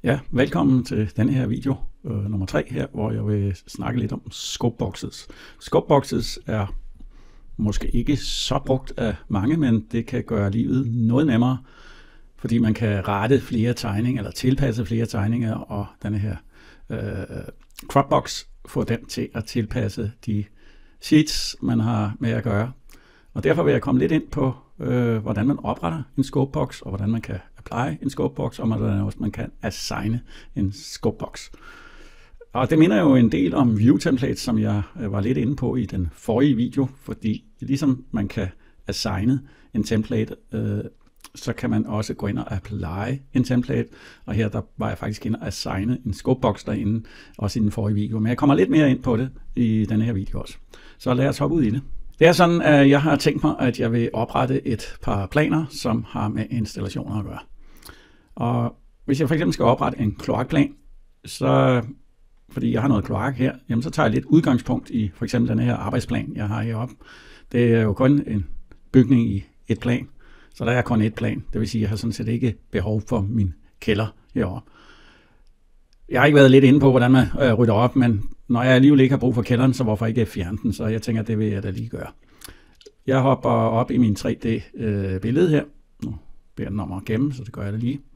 Ja, velkommen til denne her video, nummer 3 her, hvor jeg vil snakke lidt om scopeboxes. Scopeboxes er måske ikke så brugt af mange, men det kan gøre livet noget nemmere, fordi man kan rette flere tegninger, eller tilpasse flere tegninger, og denne her Dropbox får den til at tilpasse de sheets, man har med at gøre. Og derfor vil jeg komme lidt ind på, hvordan man opretter en scopebox, og hvordan man kan apply en scopebox, og hvordan også man kan assigne en scopebox. Og det minder jo en del om view templates, som jeg var lidt inde på i den forrige video, fordi ligesom man kan assigne en template, så kan man også gå ind og apply en template, og her der var jeg faktisk inde og assigne en scopebox derinde, også i den forrige video, men jeg kommer lidt mere ind på det i denne her video også. Så lad os hoppe ud i det. Det er sådan, at jeg har tænkt mig, at jeg vil oprette et par planer, som har med installationer at gøre. Og hvis jeg for eksempel skal oprette en kloakplan, så fordi jeg har noget kloak her, jamen så tager jeg lidt udgangspunkt i for eksempel denne her arbejdsplan, jeg har heroppe. Det er jo kun en bygning i et plan, så der er kun et plan. Det vil sige, at jeg har sådan set ikke behov for min kælder heroppe. Jeg har ikke været lidt inde på, hvordan man rydder op, men når jeg alligevel ikke har brug for kælderen, så hvorfor ikke fjerne den? Så jeg tænker, at det vil jeg da lige gøre. Jeg hopper op i min 3D-billede her. Nu beder den om at gemme, så det gør jeg da lige.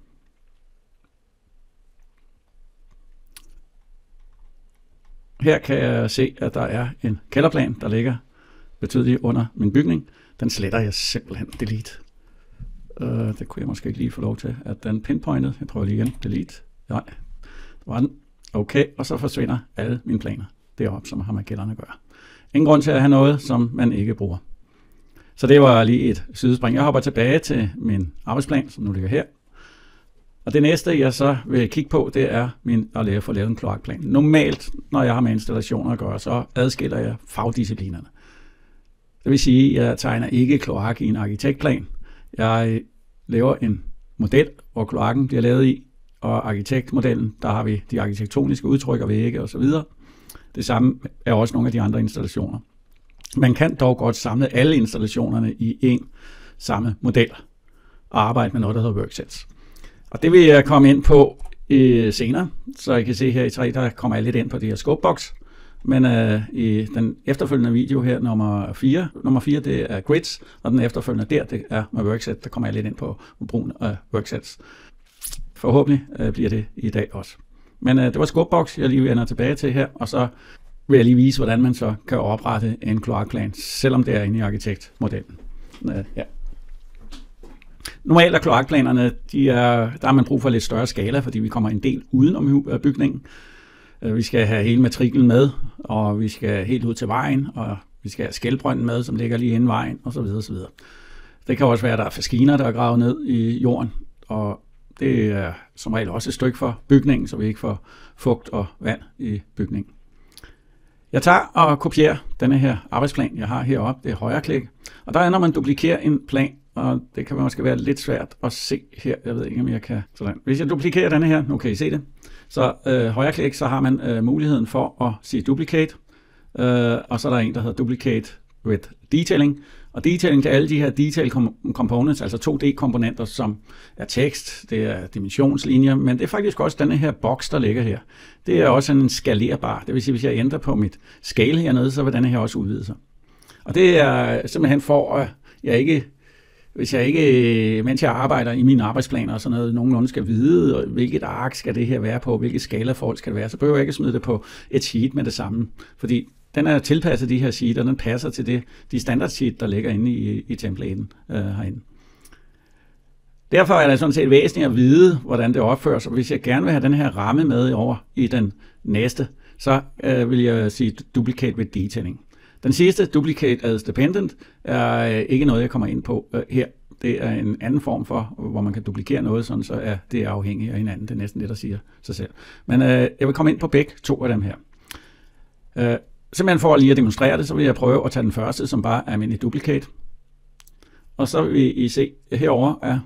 Her kan jeg se, at der er en kælderplan, der ligger betydeligt under min bygning. Den sletter jeg simpelthen delete. Det kunne jeg måske ikke lige få lov til, at den pinpointed. Jeg prøver lige igen. Delete. Nej, det var den. Okay, og så forsvinder alle mine planer deroppe, som har med kælderen at gøre. Ingen grund til at have noget, som man ikke bruger. Så det var lige et sidespring. Jeg hopper tilbage til min arbejdsplan, som nu ligger her. Og det næste, jeg så vil kigge på, det er at få lavet en kloakplan. Normalt, når jeg har med installationer at gøre, så adskiller jeg fagdisciplinerne. Det vil sige, at jeg tegner ikke kloak i en arkitektplan. Jeg laver en model, hvor kloakken bliver lavet i, og arkitektmodellen, der har vi de arkitektoniske udtryk og vægge osv. Det samme er også nogle af de andre installationer. Man kan dog godt samle alle installationerne i en samme model og arbejde med noget, der hedder worksets. Og det vil jeg komme ind på senere, så I kan se her i 3, der kommer jeg lidt ind på det her scopebox. Men i den efterfølgende video her, nummer 4 det er grids, og den efterfølgende der, det er med workset, der kommer jeg lidt ind på brugen af worksets. Forhåbentlig bliver det i dag også. Men det var scopebox, jeg lige vender tilbage til her, og så vil jeg lige vise, hvordan man så kan oprette en kloakplan, selvom det er inde i arkitektmodellen. Ja. Normalt er kloakplanerne, der har man brug for lidt større skala, fordi vi kommer en del udenom bygningen. Vi skal have hele matriklen med, og vi skal helt ud til vejen, og vi skal have skælbrønden med, som ligger lige inden vejen, osv. osv. Det kan også være, at der er faskiner, der er gravet ned i jorden, og det er som regel også et stykke for bygningen, så vi ikke får fugt og vand i bygningen. Jeg tager og kopierer denne her arbejdsplan, jeg har heroppe. Det er højreklik. Og der er, når man duplikerer en plan, og det kan måske være lidt svært at se her. Jeg ved ikke, om jeg kan. Sådan. Hvis jeg duplikerer denne her, nu kan I se det. Så højreklik, så har man muligheden for at sige duplicate. Og så er der en, der hedder duplicate with detailing. Og detailing til alle de her detail components, altså 2D-komponenter, som er tekst, det er dimensionslinjer, men det er faktisk også denne her boks, der ligger her. Det er også en skalerbar. Det vil sige, hvis jeg ændrer på mit scale hernede, så vil denne her også udvide sig. Og det er simpelthen for, at hvis jeg ikke, mens jeg arbejder i mine arbejdsplaner og sådan noget, nogenlunde skal vide, hvilket ark skal det her være på, hvilket skalaforhold skal det være, så behøver jeg ikke smide det på et sheet med det samme, fordi den er tilpasset de her sheet, og den passer til de standard sheet, der ligger inde i templaten herinde. Derfor er det sådan set væsentligt at vide, hvordan det opføres, og hvis jeg gerne vil have den her ramme med over i den næste, så vil jeg sige duplicate with detailing. Den sidste, duplicate as dependent, er ikke noget, jeg kommer ind på her. Det er en anden form for, hvor man kan duplikere noget, sådan så er det afhængigt af hinanden. Det er næsten det, der siger sig selv. Men jeg vil komme ind på begge to af dem her. Simpelthen for lige at demonstrere det, så vil jeg prøve at tage den første, som bare er almindelig duplicate. Og så vil I se herover er.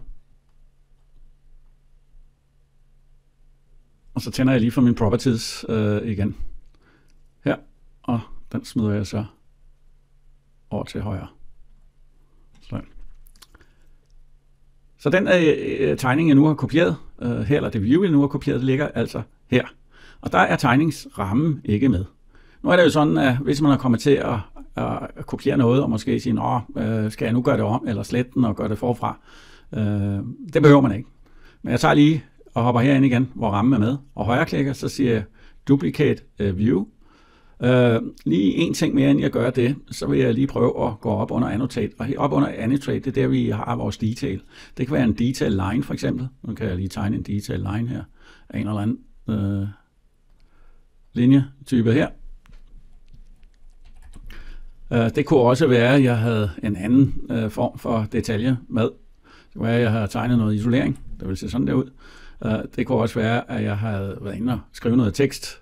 Og så tænder jeg lige for mine properties igen. Her, og den smider jeg så over til højre. Så den tegning, jeg nu har kopieret, her, eller det view, vi nu har kopieret, det ligger altså her. Og der er tegningsrammen ikke med. Nu er det jo sådan, at hvis man er kommet til at kopiere noget, og måske sige, skal jeg nu gøre det om, eller slette den og gøre det forfra. Det behøver man ikke. Men jeg tager lige og hopper herind igen, hvor rammen er med, og højreklikker, så siger jeg Duplicate View. Lige en ting mere, inden jeg gør det, så vil jeg lige prøve at gå op under Annotate. Og op under Annotate, det er der, vi har vores detail. Det kan være en detail line, for eksempel. Nu kan jeg lige tegne en detail line her, af en eller anden linjetype her. Det kunne også være, at jeg havde en anden form for detalje med. Det kunne være, at jeg havde tegnet noget isolering. Det vil se sådan der ud. Det kunne også være, at jeg havde været inde og skrive noget tekst.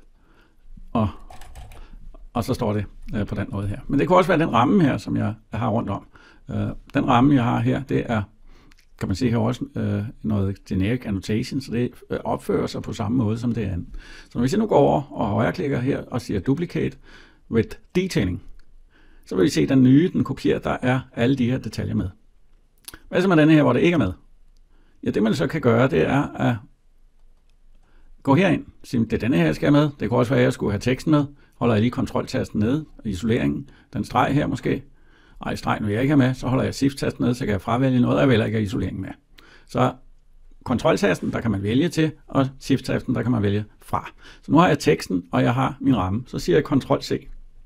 Og så står det på den måde her. Men det kunne også være den ramme her, som jeg har rundt om. Den ramme, jeg har her, det er, kan man se her også, noget generic annotation, så det opfører sig på samme måde som det andet. Så hvis jeg nu går over og højreklikker her og siger Duplicate with Detailing, så vil I se, at den nye, den kopierer, der er alle de her detaljer med. Hvad så med denne her, hvor det ikke er med? Ja, det man så kan gøre, det er at gå herind. Sige, det er denne her, jeg skal have med. Det kunne også være, at jeg skulle have teksten med. Holder jeg lige kontroltasten nede, isoleringen, den streg her måske. Ej, stregen vil jeg ikke have med, så holder jeg shift-tasten nede, så kan jeg fravælge noget, jeg vil ikke have isoleringen med. Så kontroltasten, der kan man vælge til, og shift-tasten, der kan man vælge fra. Så nu har jeg teksten, og jeg har min ramme. Så siger jeg Ctrl-C.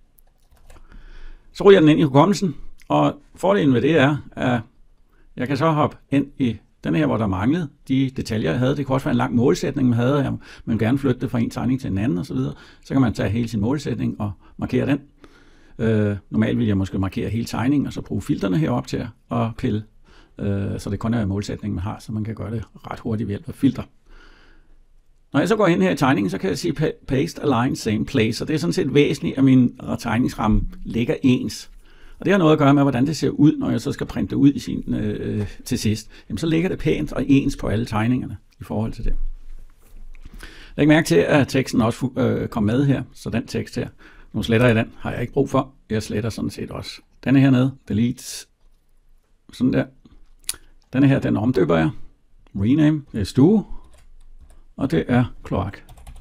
Så ryger den ind i hukommelsen, og fordelen ved det er, at jeg kan så hoppe ind i den her, hvor der manglede de detaljer, jeg havde. Det kunne også være en lang målsætning, man havde. Man gerne flytte det fra en tegning til en anden osv. Så kan man tage hele sin målsætning og markere den. Normalt vil jeg måske markere hele tegningen, og så bruge filterne heroppe til at pille. Så det kun er målsætningen, man har, så man kan gøre det ret hurtigt ved hjælp af filter. Når jeg så går ind her i tegningen, så kan jeg sige Paste, Align, Same Place. Og det er sådan set væsentligt, at min tegningsramme ligger ens. Og det har noget at gøre med, hvordan det ser ud, når jeg så skal printe det ud i til sidst. Jamen, så ligger det pænt og ens på alle tegningerne i forhold til det. Læg mærke til, at teksten også kom med her, så den tekst her, nu sletter jeg den, har jeg ikke brug for. Jeg sletter sådan set også denne her nede, delete, sådan der. Denne her, den omdøber jeg. Rename, det er stue, og det er kloak.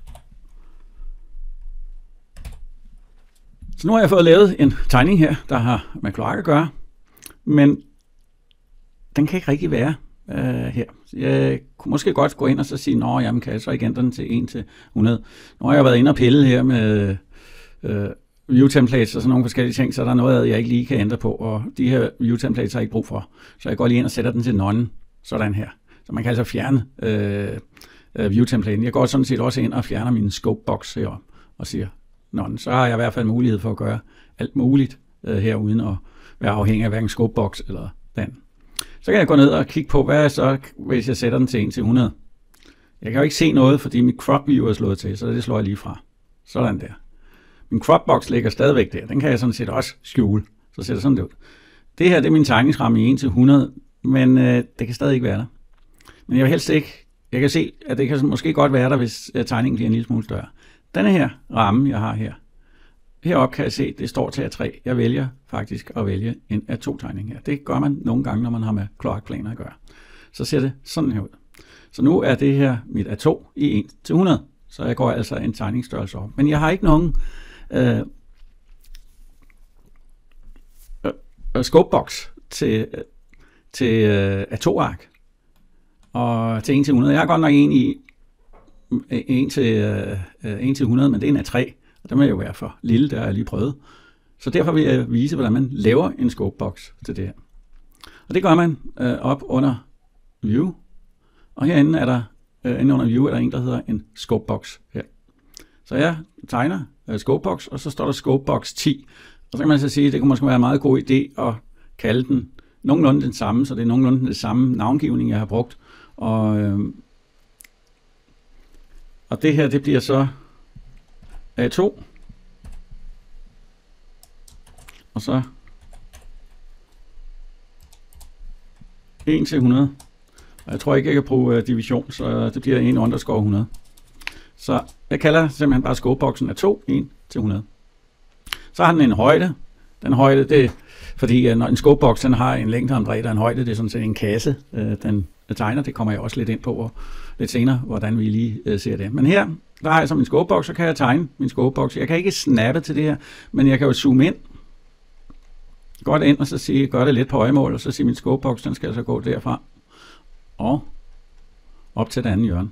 Så nu har jeg fået lavet en tegning her, der har med kloak at gøre, men den kan ikke rigtig være her. Jeg kunne måske godt gå ind og så sige, jamen kan jeg så ikke ændre den til 1 til 100. Nu har jeg været inde og pille her med view templates og sådan nogle forskellige ting, så der er noget, jeg ikke lige kan ændre på, og de her view templates har jeg ikke brug for. Så jeg går lige ind og sætter den til none, sådan her. Så man kan altså fjerne view templaten. Jeg går sådan set også ind og fjerner min scope box her og siger none. Så har jeg i hvert fald mulighed for at gøre alt muligt her, uden at være afhængig af hverken scope box eller den. Så kan jeg gå ned og kigge på, hvad er så, hvis jeg sætter den til 1 til 100. Jeg kan jo ikke se noget, fordi mit crop view er slået til, så det slår jeg lige fra. Sådan der. Min crop box ligger stadigvæk der. Den kan jeg sådan set også skjule. Så ser det sådan ud. Det her, det er min tegningsramme i 1 til 100, men det kan stadig ikke være der. Men jeg vil helst ikke. Jeg kan se, at det kan måske godt være der, hvis tegningen bliver en lille smule større. Denne her ramme, jeg har her. Heroppe kan jeg se, at det står til A3. Jeg vælger faktisk at vælge en A2-tegning her. Det gør man nogle gange, når man har med kloakplaner at gøre. Så ser det sådan her ud. Så nu er det her mit A2 i 1 til 100. Så jeg går altså en tegningsstørrelse op. Men jeg har ikke nogen scopebox til A2-ark. Og til 1 til 100. Jeg har godt nok en i 1 til 100, men det er en A3. Og det må jo være for lille, der har jeg lige prøvet. Så derfor vil jeg vise, hvordan man laver en scopebox til det her. Og det gør man op under View. Og herinde er der, inde under View, er der en, der hedder en scopebox her. Så jeg tegner scopebox, og så står der scopebox 10. Og så kan man så sige, at det kunne måske være en meget god idé at kalde den nogenlunde den samme, så det er nogenlunde den samme navngivning, jeg har brugt. Og det her, det bliver så A2. Og så 1 til 100. Og jeg tror ikke, jeg kan bruge division, så det bliver 1 underscore 100. Så jeg kalder simpelthen bare scopeboxen A2, 1 til 100. Så har den en højde. Den højde, det fordi når en skobeboks, den har en længdeomdræt og en højde, det er sådan set en kasse, den tegner. Det kommer jeg også lidt ind på lidt senere, hvordan vi lige ser det. Men her, der har jeg så min skobeboks, så kan jeg tegne min skobeboks. Jeg kan ikke snappe til det her, men jeg kan jo zoome ind. Godt ind og så sige, gør det lidt på øjemål, og så sige, min skobeboks, den skal så gå derfra og op til det andet hjørne.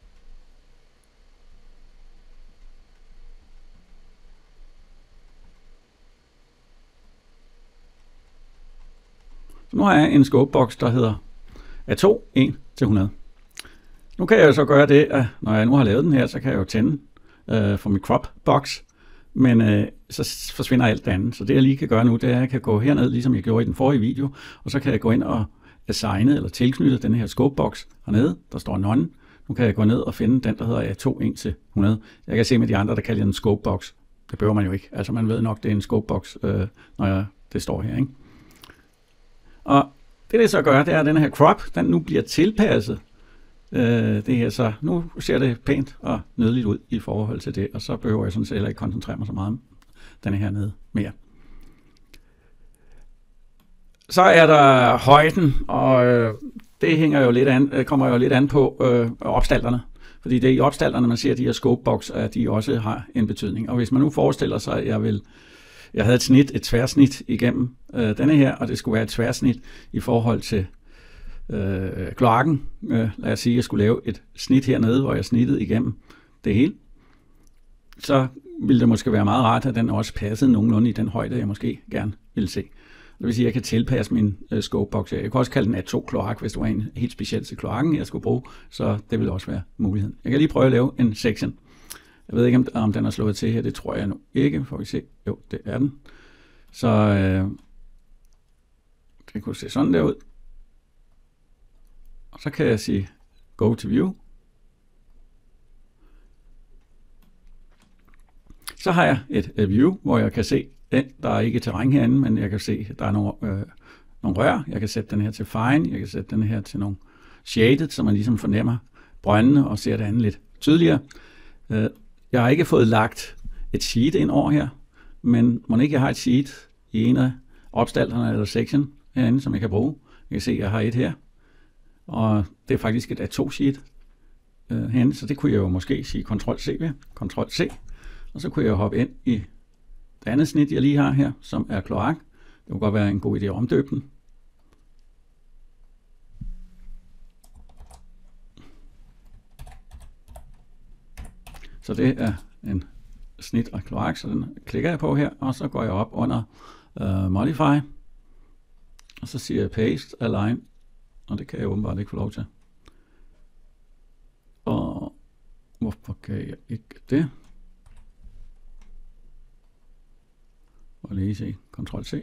Så nu har jeg en skobeboks, der hedder A2, 1-100. Nu kan jeg jo så gøre det, at når jeg nu har lavet den her, så kan jeg jo tænde for mit crop box, men så forsvinder alt det andet. Så det jeg lige kan gøre nu, det er, at jeg kan gå herned, ligesom jeg gjorde i den forrige video, og så kan jeg gå ind og assigne eller tilknytte den her skobeboks hernede, der står none. Nu kan jeg gå ned og finde den, der hedder A2, 1-100. Jeg kan se med de andre, der kalder den skobeboks. Det behøver man jo ikke. Altså man ved nok, det er en skobeboks, når det står her, ikke? Og det så gør, det er, at den her crop, den nu bliver tilpasset. Det her, så nu ser det pænt og nydeligt ud i forhold til det, og så behøver jeg sådan set heller ikke koncentrere mig så meget om den her nede mere. Så er der højden, og det hænger jo lidt an, kommer jo lidt an på opstalderne. Fordi det er i opstalderne, man ser de her skobeboks, at de også har en betydning. Og hvis man nu forestiller sig, at jeg havde et tværsnit igennem denne her, og det skulle være et tværsnit i forhold til kloakken. Lad os sige, at jeg skulle lave et snit hernede, hvor jeg snittede igennem det hele. Så ville det måske være meget rart, at den også passede nogenlunde i den højde, jeg måske gerne ville se. Det vil sige, at jeg kan tilpasse min skobeboks. Jeg kan også kalde den A2 kloak, hvis det var en helt speciel til kloakken, jeg skulle bruge. Så det vil også være muligheden. Jeg kan lige prøve at lave en section. Jeg ved ikke, om den er slået til her. Det tror jeg nu ikke. Får vi se. Jo, det er den. Så det kunne se sådan der ud. Og så kan jeg sige Go to View. Så har jeg et view, hvor jeg kan se den. Der er ikke terræn herinde, men jeg kan se, at der er nogle rør. Jeg kan sætte den her til Fine. Jeg kan sætte den her til nogle Shaded, så man ligesom fornemmer brøndene og ser det andet lidt tydeligere. Jeg har ikke fået lagt et sheet ind over her, men må ikke jeg har et sheet i en af opstalderne eller section herinde, som jeg kan bruge. Jeg kan se, at jeg har et her, og det er faktisk et A2 sheet herinde, så det kunne jeg jo måske sige Ctrl-C ved, Ctrl-C, og så kunne jeg hoppe ind i det andet snit, jeg lige har her, som er kloak. Det kunne godt være en god idé at omdøbe den. Så det er en snit af kloak, så den klikker jeg på her, og så går jeg op under Modify, og så siger jeg Paste, Align, og det kan jeg åbenbart ikke få lov til. Og hvorfor kan jeg ikke det? Og lige se, Ctrl-C.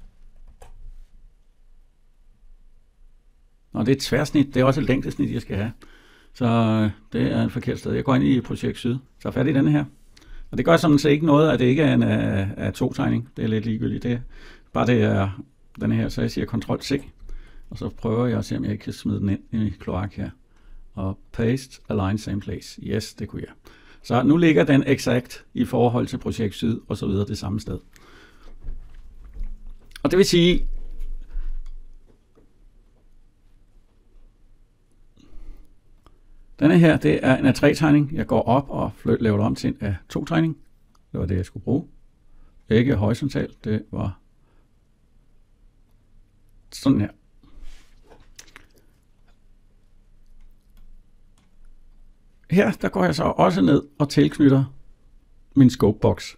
Og det er et tværsnit, det er også et længdesnit, jeg skal have. Så det er et forkert sted. Jeg går ind i projekt Syd, så fat i denne her. Og det gør sådan set ikke noget, at det ikke er en A2-tegning. Det er lidt ligegyldigt. Det er bare det er denne her, så jeg siger Ctrl-C. Og så prøver jeg at se, om jeg ikke kan smide den ind i kloak her. Og Paste, Align, Same Place. Yes, det kunne jeg. Så nu ligger den eksakt i forhold til projekt Syd og så videre det samme sted. Og det vil sige, denne her, det er en A3-tegning. Jeg går op og laver det om til en A2-tegning. Det var det, jeg skulle bruge. Ikke horisontalt, det var sådan her. Her, der går jeg så også ned og tilknytter min skobeboks.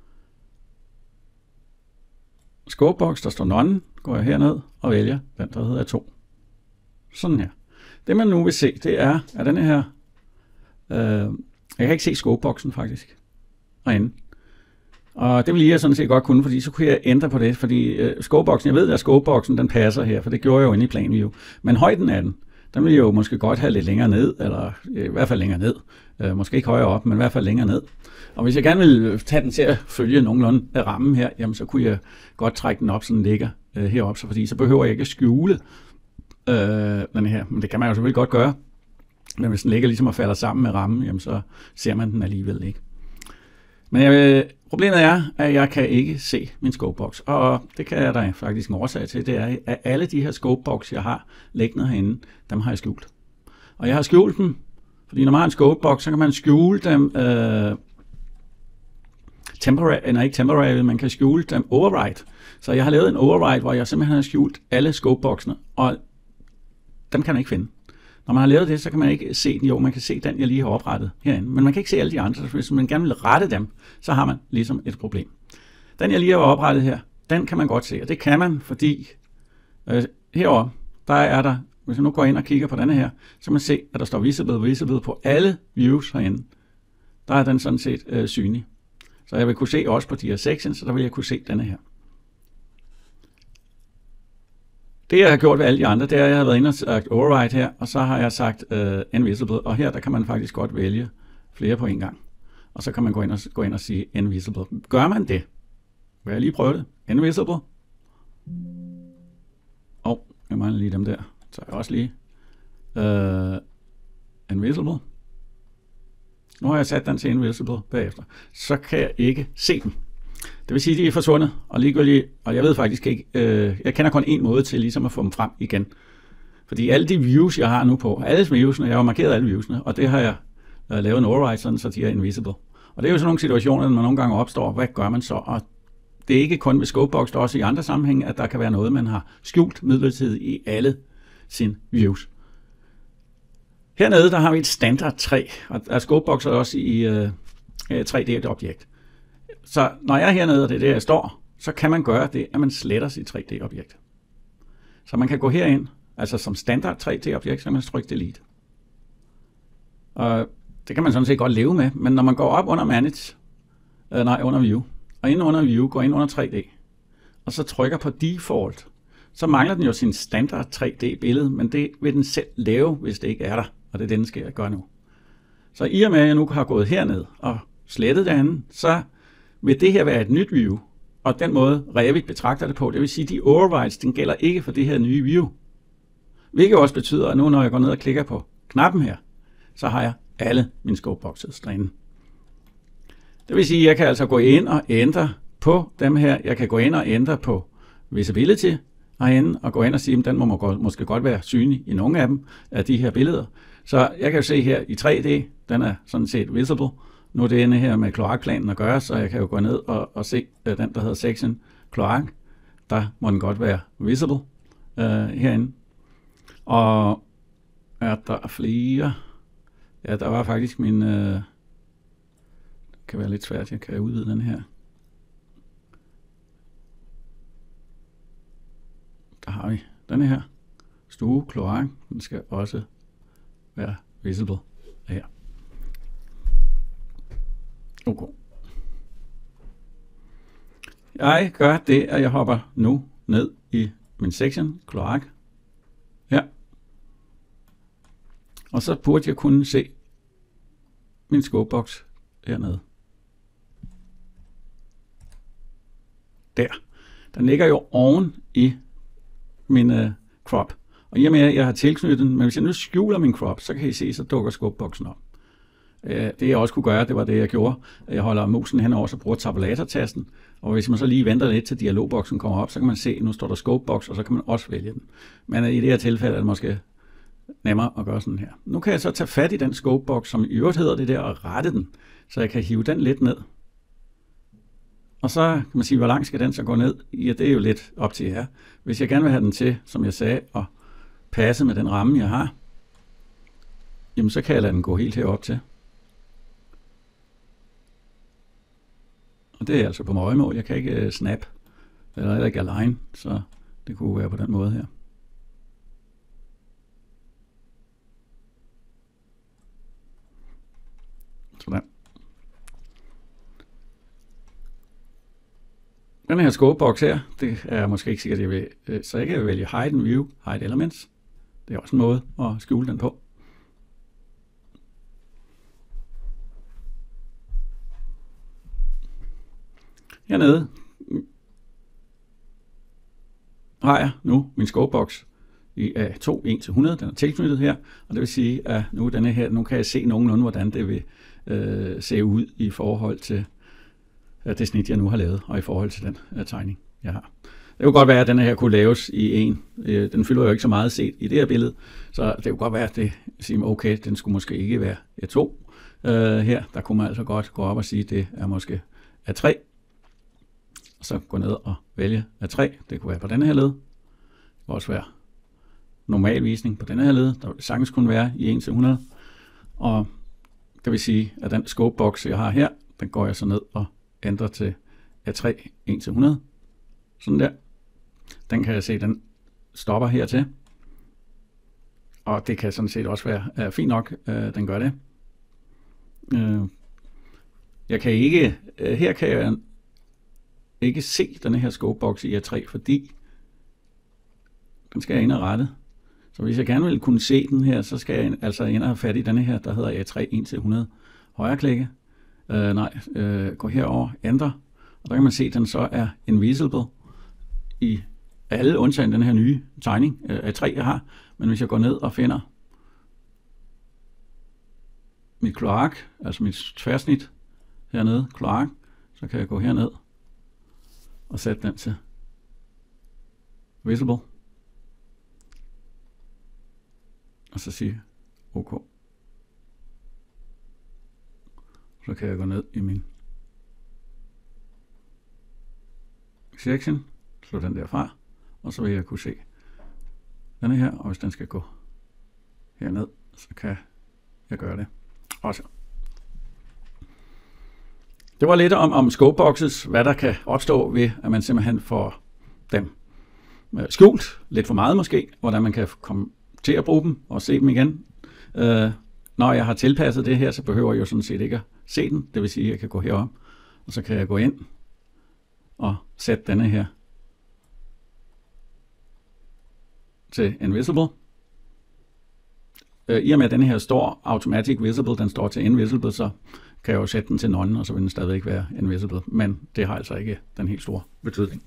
Skobeboks, der står none, går jeg herned og vælger den, der hedder 2. Sådan her. Det man nu vil se, det er, at denne her, jeg kan ikke se skobeboksen faktisk, herinde. Og det vil jeg sådan set godt kunne, fordi så kunne jeg ændre på det, fordi skobeboksen, jeg ved, at skobeboksen den passer her, for det gjorde jeg jo inde i Plan View. Men højden af den, den vil jeg jo måske godt have lidt længere ned, eller i hvert fald længere ned. Måske ikke højere op, men i hvert fald længere ned. Og hvis jeg gerne vil tage den til at følge nogenlunde af rammen her, jamen så kunne jeg godt trække den op, så den ligger heroppe, fordi så behøver jeg ikke skjule den her. Men det kan man jo selvfølgelig godt gøre. Men hvis den ligger ligesom og falder sammen med rammen, jamen så ser man den alligevel ikke. Men problemet er, at jeg kan ikke se min scopebox, og det kan jeg da faktisk en årsag til. Det er, at alle de her scopebox, jeg har liggende herinde, dem har jeg skjult. Og jeg har skjult dem, fordi når man har en scopebox, så kan man skjule dem temporary, man kan skjule dem override. Så jeg har lavet en override, hvor jeg simpelthen har skjult alle scopeboxene, og dem kan man ikke finde. Når man har lavet det, så kan man ikke se den. Jo, man kan se den, jeg lige har oprettet herinde, men man kan ikke se alle de andre. Hvis man gerne vil rette dem, så har man ligesom et problem. Den, jeg lige har oprettet her, den kan man godt se, og det kan man, fordi herover, der er der, hvis jeg nu går ind og kigger på denne her, så kan man se, at der står visible på alle views herinde. Der er den sådan set synlig. Så jeg vil kunne se også på de her sections, så der vil jeg kunne se denne her. Det jeg har gjort ved alle de andre, det er, at jeg har været inde og sagt override her, og så har jeg sagt invisible, og her der kan man faktisk godt vælge flere på en gang. Og så kan man gå ind og sige invisible. Gør man det? Vil jeg lige prøve det? Invisible. Jeg mangler lige dem der. Så jeg også lige invisible. Nu har jeg sat den til invisible bagefter. Så kan jeg ikke se dem. Det vil sige, at de er forsvundet, og jeg ved faktisk ikke, jeg kender kun en måde til ligesom at få dem frem igen. Fordi alle de views, jeg har nu på, alle viewsene, jeg har markeret alle viewsene, og det har jeg lavet en override, sådan, så de er invisible. Og det er jo sådan nogle situationer, der nogle gange opstår, hvad gør man så? Og det er ikke kun ved Scopebox, der også i andre sammenhænge, at der kan være noget, man har skjult midlertidigt i alle sine views. Hernede, der har vi et standard træ, og Scopebox er også i 3D-objekt. Så når jeg er hernede, og det er der, jeg står, så kan man gøre det, at man sletter sit 3D-objekt. Så man kan gå herind, altså som standard 3D-objekt, så kan man trykke delete. Og det kan man sådan set godt leve med, men når man går op under under View, og ind under View, går ind under 3D, og så trykker på Default, så mangler den jo sin standard 3D-billede, men det vil den selv lave, hvis det ikke er der, og det er den, skal jeg gøre nu. Så i og med, at jeg nu har gået herned og slettet det andet, så vil det her være et nyt view, og den måde Revit betragter det på, det vil sige, at de overrides, den gælder ikke for det her nye view. Hvilket også betyder, at nu når jeg går ned og klikker på knappen her, så har jeg alle mine scopeboxes derinde. Det vil sige, at jeg kan altså gå ind og ændre på dem her. Jeg kan gå ind og ændre på visibility herinde, og gå ind og sige, at den må måske godt være synlig i nogle af dem, af de her billeder. Så jeg kan jo se her i 3D, den er sådan set visible. Nu er det inde her med kloakplanen at gøre, så jeg kan jo gå ned og se den, der hedder section kloak. Der må den godt være visible herinde. Og er der flere? Ja, der var faktisk min... det kan være lidt svært, jeg kan udvide den her. Der har vi denne her. Stue kloak. Den skal også være visible her. Okay. Jeg gør det, at jeg hopper nu ned i min section, kloak, her. Og så burde jeg kunne se min scopebox hernede. Der. Den ligger jo oven i min crop. Og i og med, at jeg har tilknyttet den, men hvis jeg nu skjuler min crop, så kan I se, så dukker scopeboxen op. Det jeg også kunne gøre, det var det, jeg gjorde. Jeg holder musen henover, så bruger tabulatortasten. Og hvis man så lige venter lidt til dialogboksen kommer op, så kan man se, at nu står der scopebox, og så kan man også vælge den. Men i det her tilfælde er det måske nemmere at gøre sådan her. Nu kan jeg så tage fat i den scopebox, som i øvrigt hedder det der, og rette den, så jeg kan hive den lidt ned. Og så kan man sige, hvor langt skal den så gå ned? Ja, det er jo lidt op til jer. Hvis jeg gerne vil have den til, som jeg sagde, at passe med den ramme, jeg har, jamen så kan jeg lade den gå helt herop til. Og det er altså på øjemål. Jeg kan ikke snap, eller ikke align, så det kunne være på den måde her. Sådan. Den her scopebox her, det er måske ikke sikkert, at jeg vil, så jeg kan vælge Hide and View, Hide Elements. Det er også en måde at skjule den på. Hernede har jeg nu min scopebox i A2 1:100. Den er tilknyttet her, og det vil sige, at nu kan jeg se nogenlunde, hvordan det vil se ud i forhold til det snit, jeg nu har lavet, og i forhold til den tegning, jeg har. Det kunne godt være, at den her kunne laves i en. Den fylder jo ikke så meget set i det her billede, så det kunne godt være, at det siger, okay, den skulle måske ikke være A2. Her, der kunne man altså godt gå op og sige, at det er måske A3. Og så gå ned og vælge A3. Det kunne være på denne her led. Det kunne også være normal visning på denne her led. Der vil sagtens kunne være i 1-100. Og det vil sige, at den scopebox, jeg har her, den går jeg så ned og ændrer til A3 1-100. Sådan der. Den kan jeg se, den stopper hertil. Og det kan sådan set også være fint nok, den gør det. Jeg kan ikke, her kan jeg ikke se denne her scopebox i A3, fordi den skal jeg ind og rette. Så hvis jeg gerne vil kunne se den her, så skal jeg altså ind og have fat i denne her, der hedder A3 1-100. Højreklikke. Gå herover, ændre. Og der kan man se, at den så er invisible i alle undtagen den her nye tegning A3, jeg har. Men hvis jeg går ned og finder mit kloak, altså mit tværsnit hernede, kloak, så kan jeg gå herned og sætte den til visible. Og så sige OK. Så kan jeg gå ned i min section, slå den der fra, og så vil jeg kunne se denne her, og hvis den skal gå herned, så kan jeg gøre det også. Det var lidt om scopeboxes, hvad der kan opstå ved, at man simpelthen får dem skjult, lidt for meget måske, hvordan man kan komme til at bruge dem og se dem igen. Når jeg har tilpasset det her, så behøver jeg jo sådan set ikke at se den, det vil sige, at jeg kan gå herop, og så kan jeg gå ind og sætte denne her til invisible. I og med at denne her står automatic visible, den står til invisible, så kan jeg jo sætte den til none, og så vil den stadigvæk være invisible, men det har altså ikke den helt store betydning.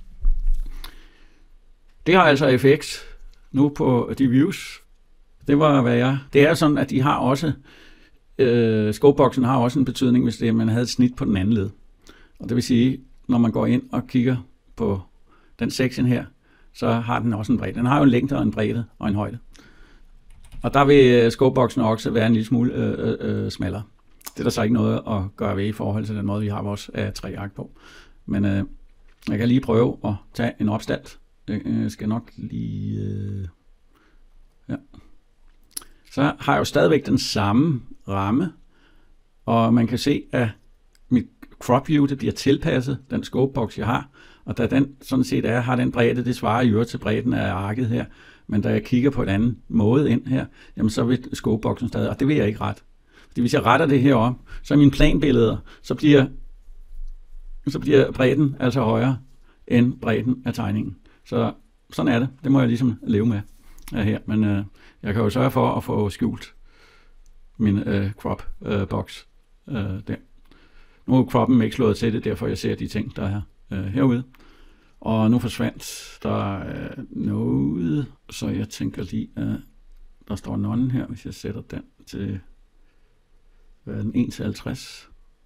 Det har altså effekt nu på de views. Det var hvad jeg. Det er sådan, at de har også scopeboxen har også en betydning, hvis man havde et snit på den anden led. Og det vil sige, når man går ind og kigger på den section her, så har den også en bredde. Den har jo en længde og en bredde og en højde. Og der vil scopeboxen også være en lille smule smallere. Det er der så ikke noget at gøre ved i forhold til den måde, vi har vores A3-ark på. Men jeg kan lige prøve at tage en opstand. Jeg skal nok lige... ja. Så har jeg jo stadigvæk den samme ramme, og man kan se, at mit crop view, det bliver tilpasset, den scopebox, jeg har, og da den sådan set har den bredde, det svarer i øvrigt til bredden af arket her, men da jeg kigger på en anden måde ind her, jamen så vil scopeboxen stadig, og det vil jeg ikke rette. Fordi hvis jeg retter det her om, så er mine planbilleder, så bliver bredden altså højere end bredden af tegningen. Så sådan er det. Det må jeg ligesom leve med her. Men jeg kan jo sørge for at få skjult min crop box der. Nu er croppen ikke slået til det, derfor jeg ser de ting, der er herude. Og nu forsvandt der noget, så jeg tænker lige, at der står none her, hvis jeg sætter den til hvad er den, 1-50.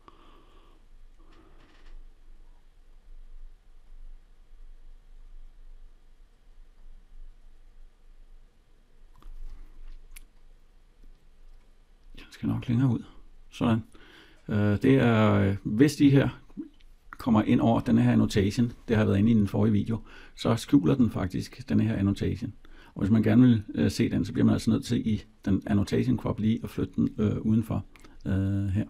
Den skal nok længere ud. Sådan. Det er, hvis de her kommer ind over denne her annotation, det har været inde i den forrige video, så skjuler den faktisk denne her annotation. Og hvis man gerne vil se den, så bliver man altså nødt til i den annotation crop lige at flytte den udenfor her.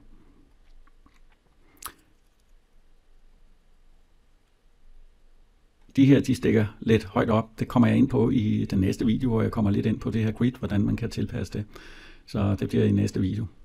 De her, de stikker lidt højt op. Det kommer jeg ind på i den næste video, hvor jeg kommer lidt ind på det her grid, hvordan man kan tilpasse det. Så det bliver i næste video.